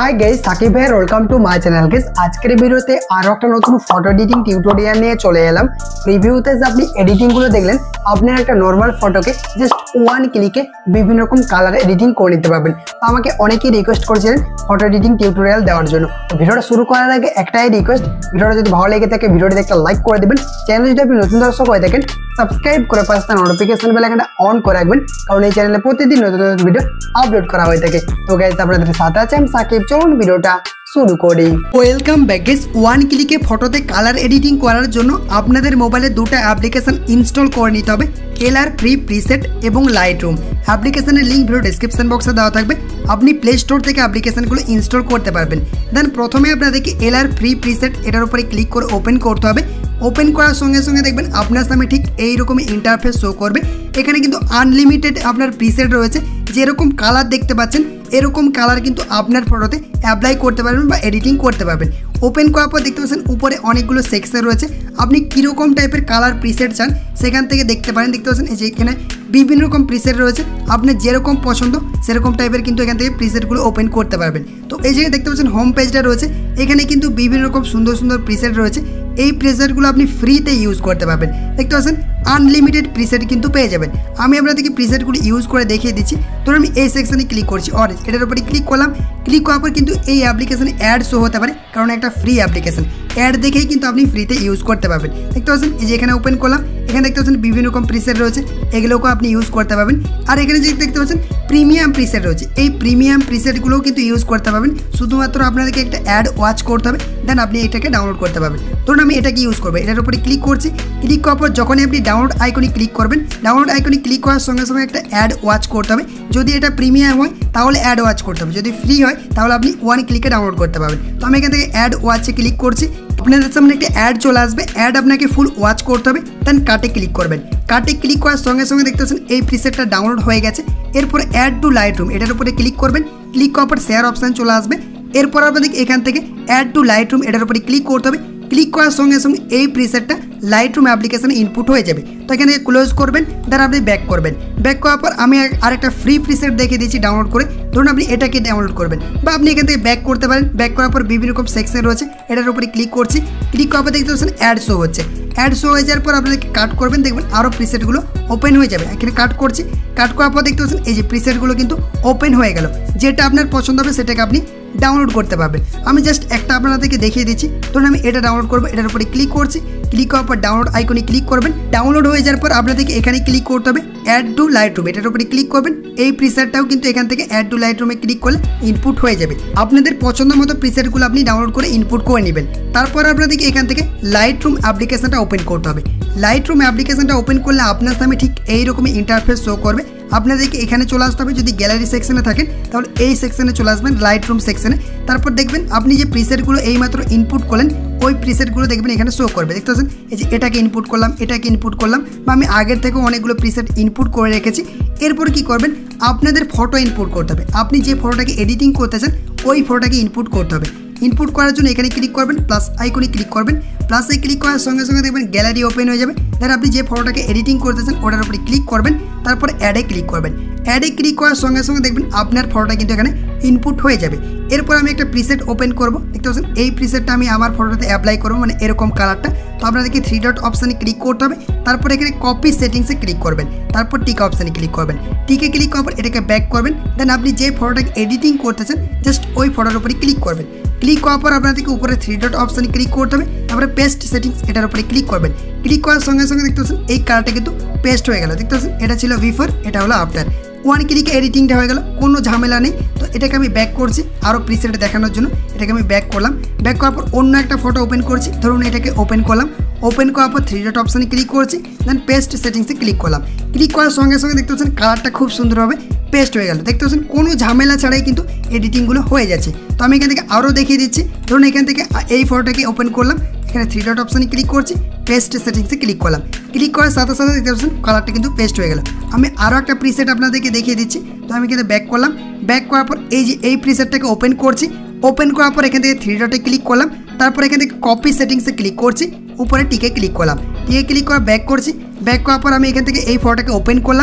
हाय guys Sakib भाई welcome to my channel guys আজকের ভিডিওতে আরো একটা নতুন ফটো এডিটিং টিউটোরিয়াল নিয়ে চলে এলাম। রিভিউতে যে আপনি এডিটিং গুলো দেখলেন আপনারা একটা নরমাল ফটোকে জাস্ট ওয়ান ক্লিকে বিভিন্ন রকম কালার এডিটিং করে নিতে পারবেন। তো আমাকে অনেকেই রিকোয়েস্ট করেছিলেন ফটো এডিটিং টিউটোরিয়াল দেওয়ার জন্য। তো ভিডিওটা শুরু করার আগে একটাই রিকোয়েস্ট, ভিডিওটা যদি ভালো লেগে থাকে ভিডিওটিতে একটা লাইক করে দিবেন। চ্যানেলে যদি আপনি নতুন দর্শক হয়ে থাকেন সাবস্ক্রাইব করে পাশে থাকা নোটিফিকেশন বেল আইকনটা অন করে রাখবেন, কারণ এই চ্যানেলে প্রতিদিন নতুন নতুন ভিডিও আপলোড করা হয়ে থাকে। তো গাইস আপনাদের সাথে আছে আমি সাকিব, চলুন ভিডিওটা শুরু করি। Welcome back guys. ওয়ান ক্লিকে ফটোতে কালার এডিটিং করার জন্য আপনাদের মোবাইলে দুটো অ্যাপ্লিকেশন ইনস্টল করে নিতে হবে, এলআর ফ্রি প্রিসেট এবং লাইটরুম। অ্যাপ্লিকেশনের লিঙ্ক ভিডিও ডেসক্রিপশন বক্সে দেওয়া থাকবে, আপনি প্লে স্টোর থেকে অ্যাপ্লিকেশনগুলো ইনস্টল করতে পারবেন। দেন প্রথমে আপনাদেরকে এলআর ফ্রি প্রিসেট এটার উপরে ক্লিক করে ওপেন করতে হবে। ওপেন করার সঙ্গে সঙ্গে দেখবেন আপনার সামনে ঠিক এইরকমই ইন্টারফেস শো করবে। এখানে কিন্তু আনলিমিটেড আপনার প্রিসেট রয়েছে, যেরকম কালার দেখতে পাচ্ছেন এরকম কালার কিন্তু আপনার ফটোতে অ্যাপ্লাই করতে পারবেন বা এডিটিং করতে পারবেন। ওপেন করার পর দেখতে পাচ্ছেন উপরে অনেকগুলো সেকশন রয়েছে, আপনি কীরকম টাইপের কালার প্রিসেট চান সেখান থেকে দেখতে পারেন। দেখতে পাচ্ছেন এই যে এখানে বিভিন্ন রকম প্রিসেট রয়েছে, আপনার যেরকম পছন্দ সেরকম টাইপের কিন্তু এখান থেকে প্রিসেটগুলো ওপেন করতে পারবেন। তো এই জায়গায় দেখতে পাচ্ছেন হোম পেজটা রয়েছে, এখানে কিন্তু বিভিন্ন রকম সুন্দর সুন্দর প্রিসেট রয়েছে। এই প্রিসেটগুলো আপনি ফ্রিতে ইউজ করতে পারবেন। দেখতে পাচ্ছেন আনলিমিটেড প্রিসেট কিন্তু পেয়ে যাবেন। আমি আপনাদেরকে প্রিসেটগুলো ইউজ করে দেখিয়ে দিচ্ছি। ধরুন আমি এই সেকশনে ক্লিক করছি, অরেঞ্জ, এটার উপরে ক্লিক করলাম। ক্লিক করার পর কিন্তু এই অ্যাপ্লিকেশনে অ্যাড শো হতে পারে, কারণ একটা ফ্রি অ্যাপ্লিকেশন। অ্যাড দেখেই কিন্তু আপনি ফ্রিতে ইউজ করতে পারবেন। দেখতে পাচ্ছেন এই যে এখানে ওপেন করলাম, এখানে দেখতে পাচ্ছেন বিভিন্ন রকম প্রিসেট রয়েছে, এগুলোকেও আপনি ইউজ করতে পারবেন। আর এখানে যে দেখতে পাচ্ছেন প্রিমিয়াম প্রিসেট রয়েছে, এই প্রিমিয়াম প্রিসেটগুলোও কিন্তু ইউজ করতে পারবেন। শুধুমাত্র আপনাদেরকে একটা অ্যাড ওয়াচ করতে হবে, দেন আপনি এটাকে ডাউনলোড করতে পারবেন। ধরুন আমি এটাকে ইউজ করবো, এটার উপরে ক্লিক করছি। ক্লিক করার পর যখনই আপনি ডাউনলোড আইকনে ক্লিক করবেন, ডাউনলোড আইকনে ক্লিক করার সঙ্গে সঙ্গে একটা অ্যাড ওয়াচ করতে হবে। যদি এটা প্রিমিয়াম হয় তাহলে অ্যাড ওয়াচ করতে হবে, যদি ফ্রি হয় তাহলে আপনি ওয়ান ক্লিকে ডাউনলোড করতে পারবেন। তো আমি এখান থেকে অ্যাড ওয়াচে ক্লিক করছি, আপনাদের সামনে একটা অ্যাড চলে আসবে। অ্যাড আপনাকে ফুল ওয়াচ করতে হবে, দেন কাটে ক্লিক করবেন। কাটে ক্লিক করার সঙ্গে সঙ্গে দেখতে পাচ্ছেন এই প্রিসেটটা ডাউনলোড হয়ে গেছে। এরপরে অ্যাড টু লাইটরুম এটার উপরে ক্লিক করবেন। ক্লিক করার পর শেয়ার অপশান চলে আসবে। এরপর আপনাদেরকে এখান থেকে অ্যাড টু লাইটরুম এটার উপরে ক্লিক করতে হবে। ক্লিক করার সঙ্গে সঙ্গে এই প্রিসেটটা লাইটরুম অ্যাপ্লিকেশনে ইনপুট হয়ে যাবে। তো এখানে ক্লোজ করবেন, দেন আপনি ব্যাক করবেন। ব্যাক করার পর আমি আরেকটা ফ্রি প্রিসেট দেখিয়ে দিচ্ছি ডাউনলোড করে। ধরুন আপনি এটাকে ডাউনলোড করবেন, বা আপনি এখান থেকে ব্যাক করতে পারেন। ব্যাক করার পর বিভিন্ন রকম সেকশন রয়েছে, এটার উপরে ক্লিক করছি। ক্লিক করার পর দেখতে পাচ্ছেন অ্যাড শো হচ্ছে। অ্যাড শো হয়ে যাওয়ার পর আপনাদেরকে কাট করবেন, দেখবেন আরও প্রিসেটগুলো ওপেন হয়ে যাবে। এখানে কাট করছি, কাট করার পর দেখতে পাচ্ছেন এই যে প্রিসেটগুলো কিন্তু ওপেন হয়ে গেল। যেটা আপনার পছন্দ হবে সেটাকে আপনি ডাউনলোড করতে পারবেন। আমি জাস্ট একটা আপনাদেরকে দেখিয়ে দিচ্ছি। ধরুন আমি এটা ডাউনলোড করবো, এটার উপরে ক্লিক করছি। ক্লিক করার পর ডাউনলোড আইকনে ক্লিক করবেন। ডাউনলোড হয়ে যাওয়ার পর আপনাদেরকে এখানে ক্লিক করতে হবে অ্যাড টু লাইটরুম এটার উপরে ক্লিক করবেন। এই প্রিসেটটাও কিন্তু এখান থেকে অ্যাড টু লাইটরুমে ক্লিক করলে ইনপুট হয়ে যাবে। আপনাদের পছন্দ মতো প্রিসেটগুলো আপনি ডাউনলোড করে ইনপুট করে নেবেন। তারপর আপনাদেরকে এখান থেকে লাইটরুম অ্যাপ্লিকেশনটা ওপেন করতে হবে। লাইটরুম অ্যাপ্লিকেশনটা ওপেন করলে আপনার সামনে ঠিক এইরকমই ইন্টারফেস শো করবে। আপনাদেরকে এখানে চলে আসতে হবে, যদি গ্যালারি সেকশনে থাকেন তাহলে এই সেকশনে চলে আসবেন, লাইটরুম সেকশনে। তারপর দেখবেন আপনি যে প্রিসেটগুলো এইমাত্র ইনপুট করলেন ওই প্রিসেটগুলো দেখবেন এখানে শো করবে। দেখতে পাচ্ছেন এই যে এটাকে ইনপুট করলাম, এটাকে ইনপুট করলাম, বা আমি আগের থেকেও অনেকগুলো প্রিসেট ইনপুট করে রেখেছি। এরপর কি করবেন, আপনাদের ফটো ইনপুট করতে হবে। আপনি যে ফটোটাকে এডিটিং করতে চান ওই ফটোটাকে ইনপুট করতে হবে। ইনপুট করার জন্য এখানে ক্লিক করবেন, প্লাস আইকনে ক্লিক করবেন। প্লাসে ক্লিক করার সঙ্গে সঙ্গে দেখবেন গ্যালারি ওপেন হয়ে যাবে। দেন আপনি যে ফটোটাকে এডিটিং করতেছেন ওটার উপরে ক্লিক করবেন, তারপর অ্যাডে ক্লিক করবেন। অ্যাডে ক্লিক করার সঙ্গে সঙ্গে দেখবেন আপনার ফটোটা কিন্তু এখানে ইনপুট হয়ে যাবে। এরপর আমি একটা প্রিসেট ওপেন করব। দেখতে পাচ্ছেন এই প্রিসেটটা আমি আমার ফটোতে অ্যাপ্লাই করবো, মানে এরকম কালারটা। তো আপনাদেরকে থ্রি ডট অপশানে ক্লিক করতে হবে, তারপর এখানে কপি সেটিংসে ক্লিক করবেন, তারপর টিক অপশানে ক্লিক করবেন। টিকে ক্লিক করার পর এটাকে ব্যাক করবেন। দেন আপনি যে ফটোটাকে এডিটিং করতেছেন জাস্ট ওই ফটোর উপরে ক্লিক করবেন। ক্লিক করার পর আপনাদেরকে উপরে থ্রি ডট অপশানে ক্লিক করতে হবে, তারপরে পেস্ট সেটিংস এটার উপরে ক্লিক করবেন। ক্লিক করার সঙ্গে সঙ্গে দেখতে পাচ্ছেন এই কালারটা কিন্তু পেস্ট হয়ে গেল। দেখতে পাচ্ছেন এটা ছিল বিফোর, এটা হলো আফটার। ওয়ান ক্লিকে এডিটিংটা হয়ে গেল, কোনো ঝামেলা নেই। তো এটাকে আমি ব্যাক করছি আরও প্রিসেট দেখানোর জন্য। এটাকে আমি ব্যাক করলাম। ব্যাক করার পর অন্য একটা ফটো ওপেন করছি। ধরুন এটাকে ওপেন করলাম। ওপেন করার পর থ্রি ডট অপশানে ক্লিক করছি, দেন পেস্ট সেটিংসে ক্লিক করলাম। ক্লিক করার সঙ্গে সঙ্গে দেখতে পাচ্ছেন কালারটা খুব সুন্দরভাবে পেস্ট হয়ে গেল। দেখতে পাচ্ছেন কোনো ঝামেলা ছাড়াই কিন্তু এডিটিংগুলো হয়ে যাচ্ছে। তো আমি এখান থেকে আরও দেখিয়ে দিচ্ছি। ধরুন এখান থেকে এই ফটোটাকে ওপেন করলাম, এখানে থ্রি ডট অপশানে ক্লিক করছি, পেস্ট সেটিংসে ক্লিক করলাম। ক্লিক করার সাথে সাথে দেখতে পাচ্ছেন কালারটা কিন্তু পেস্ট হয়ে গেল। আমি আরও একটা প্রিসেট আপনাদেরকে দেখিয়ে দিচ্ছি। তো আমি এখানে ব্যাক করলাম। ব্যাক করার পর এই যে এই প্রিসেটটাকে ওপেন করছি। ওপেন করার পর এখান থেকে থ্রি ডটে ক্লিক করলাম, তারপর এখান থেকে কপি সেটিংসে ক্লিক করছি, উপরে টিকে ক্লিক করলাম। টিকে ক্লিক করে ব্যাক করছি। ব্যাক করার পর আমি এখান থেকে এই ফটোটাকে ওপেন করলাম।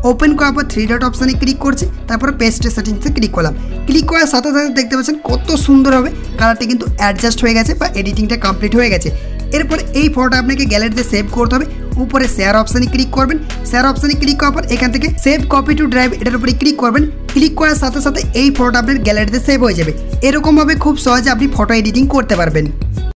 ওপেন করার পর 3 ডট অপশানে ক্লিক করছি, তারপরে পেস্ট সেটিংসে ক্লিক করলাম। ক্লিক করার সাথে সাথে দেখতে পাচ্ছেন কত সুন্দরভাবে কালারটা কিন্তু অ্যাডজাস্ট হয়ে গেছে বা এডিটিংটা কমপ্লিট হয়ে গেছে। এরপরে এই ফটোটা আপনাকে গ্যালারিতে সেভ করতে হবে। উপরে শেয়ার অপশানে ক্লিক করবেন। শেয়ার অপশানে ক্লিক করার পর এখান থেকে সেভ কপি টু ড্রাইভ এটার উপরে ক্লিক করবেন। ক্লিক করার সাথে সাথে এই ফটোটা আপনার গ্যালারিতে সেভ হয়ে যাবে। এরকমভাবে খুব সহজে আপনি ফটো এডিটিং করতে পারবেন।